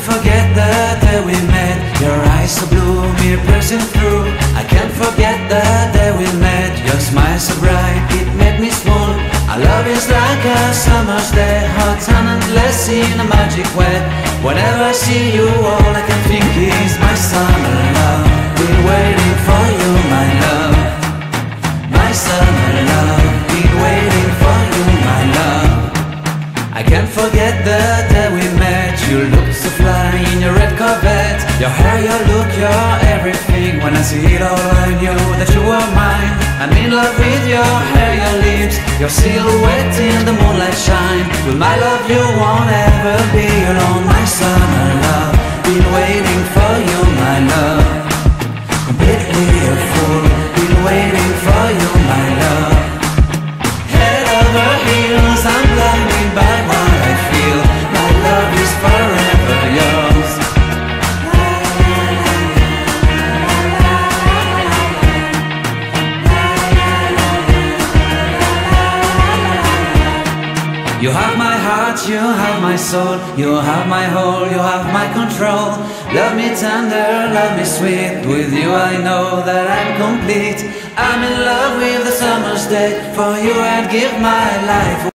forget the day we met. Your eyes so blue, me piercing through. I can't forget the day we met. Your smile so bright, it made me swoon. Our love is like a summer's day, hot and endless in a magic way. Whenever I see you, all I can think is my summer love. Been waiting for you, my love. My summer love. Been waiting for you, my love. I can't forget the day we met. You looked so fly in your red Corvette. Your hair, your look, your everything. When I see it all, I knew that you were mine. I'm in love with your hair, your lips, your silhouette in the moonlight shine. With my love you won't ever be alone. My summer love, been waiting for you, my love. Completely a fool, been waiting for you, my love. Head over heels, I'm blinded by what I feel. My love is forever yours. You have my heart, you have my soul. You have my whole, you have my control. Love me tender, love me sweet. With you I know that I'm complete. I'm in love with the summer's day. For you I'd give my life.